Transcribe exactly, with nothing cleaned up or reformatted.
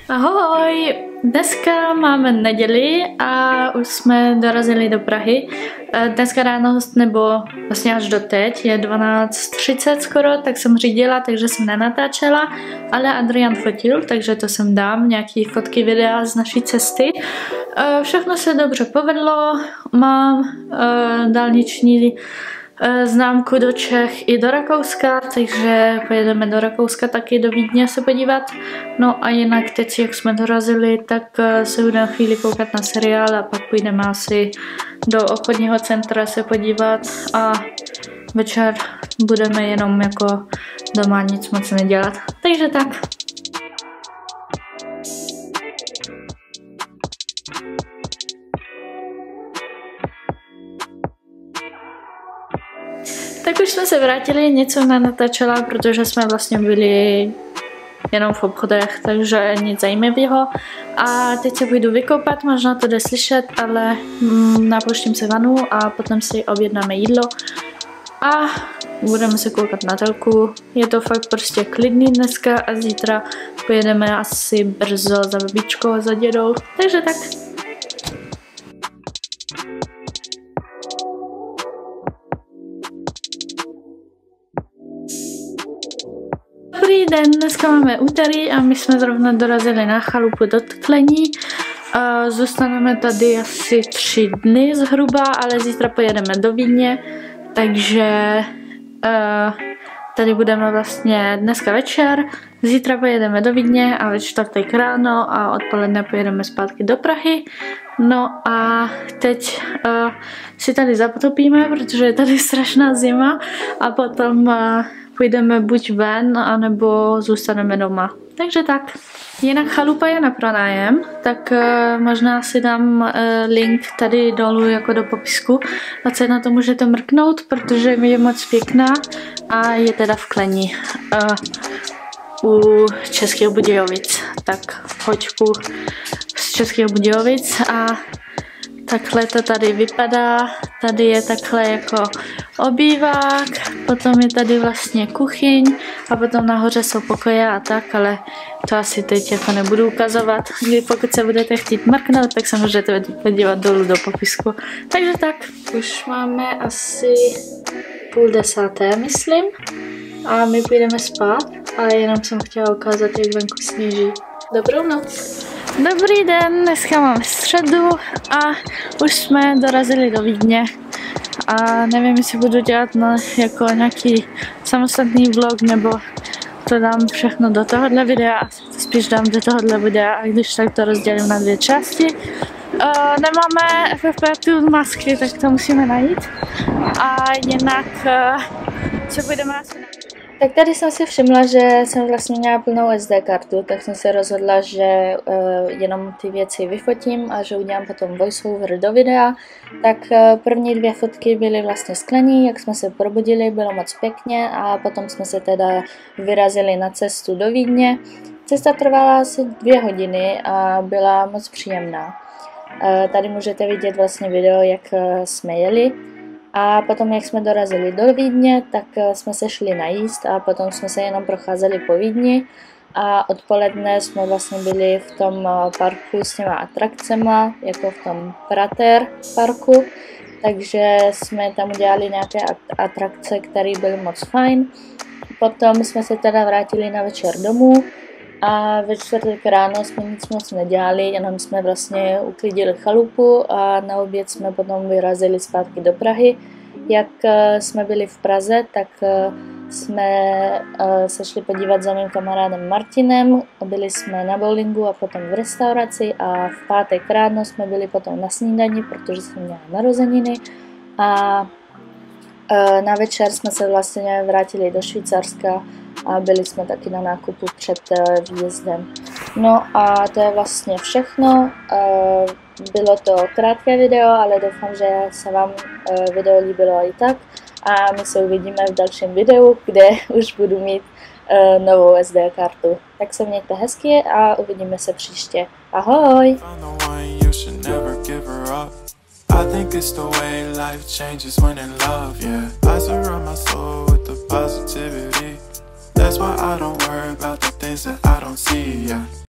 Ahoj! Dneska máme neděli a už jsme dorazili do Prahy. Dneska ráno, nebo vlastně až do teď, je dvanáct třicet skoro, tak jsem řídila, takže jsem nenatáčela, ale Adrian fotil, takže to jsem dám, nějaký fotky, videa z naší cesty. Všechno se dobře povedlo, mám dálniční známku do Čech i do Rakouska, takže pojedeme do Rakouska taky do Vídně se podívat. No a jinak teď, jak jsme dorazili, tak se budeme chvíli koukat na seriál a pak půjdeme asi do obchodního centra se podívat a večer budeme jenom jako doma nic moc nedělat. Takže tak. Tak už jsme se vrátili, něco nenatáčela, protože jsme vlastně byli jenom v obchodech, takže nic zajímavého. A teď se půjdu vykoupat, možná to jde slyšet, ale mm, napouštím se vanu a potom si objednáme jídlo. A budeme se koukat na telku. Je to fakt prostě klidný dneska a zítra pojedeme asi brzo za babičkou a za dědou. Takže tak. Dobrý den, dneska máme úterý a my jsme zrovna dorazili na chalupu do Tlení. Zůstaneme tady asi tři dny zhruba, ale zítra pojedeme do Vídně, takže tady budeme vlastně dneska večer, zítra pojedeme do Vídně a ve čtvrtek ráno a odpoledne pojedeme zpátky do Prahy. No a teď uh, si tady zapotopíme, protože je tady strašná zima a potom uh, půjdeme buď ven, anebo zůstaneme doma. Takže tak. Jinak chalupa je na pronájem, tak uh, možná si dám uh, link tady dolů jako do popisku a se na to můžete mrknout, protože je moc pěkná a je teda v Kleni uh, u Českých Budějovic. Tak hoďku z Českých Budějovic a takhle to tady vypadá. Tady je takhle jako obývák, potom je tady vlastně kuchyň a potom nahoře jsou pokoje a tak, ale to asi teď jako nebudu ukazovat. Pokud se budete chtít mrknout, tak se můžete podívat dolů do popisku. Takže tak, už máme asi půl desáté, myslím, a my půjdeme spát, ale jenom jsem chtěla ukázat, jak venku sněží. Dobrou noc. Dobrý den, dneska máme středu a už jsme dorazili do Vídně a nevím, jestli budu dělat na, jako nějaký samostatný vlog, nebo to dám všechno do tohohle videa, spíš dám do tohohle videa a když tak to rozdělím na dvě části. Uh, nemáme F F P two masky, tak to musíme najít a jinak uh, se budeme asi najít. Tak tady jsem si všimla, že jsem vlastně měla plnou S D kartu, tak jsem se rozhodla, že uh, jenom ty věci vyfotím a že udělám potom voiceover do videa. Tak uh, první dvě fotky byly vlastně sklený, jak jsme se probudili, bylo moc pěkně a potom jsme se teda vyrazili na cestu do Vídně. Cesta trvala asi dvě hodiny a byla moc příjemná. Uh, tady můžete vidět vlastně video, jak uh, jsme jeli. A potom, jak jsme dorazili do Vídně, tak jsme se šli najíst a potom jsme se jenom procházeli po Vídni a odpoledne jsme vlastně byli v tom parku s těma atrakcema, jako v tom Prater parku, takže jsme tam udělali nějaké atrakce, které byly moc fajn. Potom jsme se teda vrátili na večer domů a ve čtvrtek ráno jsme nic moc nedělali, jenom jsme vlastně uklidili chalupu a na oběd jsme potom vyrazili zpátky do Prahy. Jak jsme byli v Praze, tak jsme se šli podívat za mým kamarádem Martinem, byli jsme na bowlingu a potom v restauraci a v pátek ráno jsme byli potom na snídani, protože jsem měla narozeniny a na večer jsme se vlastně vrátili do Švýcarska a byli jsme taky na nákupu před výjezdem. No a to je vlastně všechno. Bylo to krátké video, ale doufám, že se vám video líbilo i tak. A my se uvidíme v dalším videu, kde už budu mít novou S D kartu. Tak se mějte hezky a uvidíme se příště. Ahoj! I think it's the way life changes when in love, yeah. I surround my soul with the positivity. That's why I don't worry about the things that I don't see, yeah.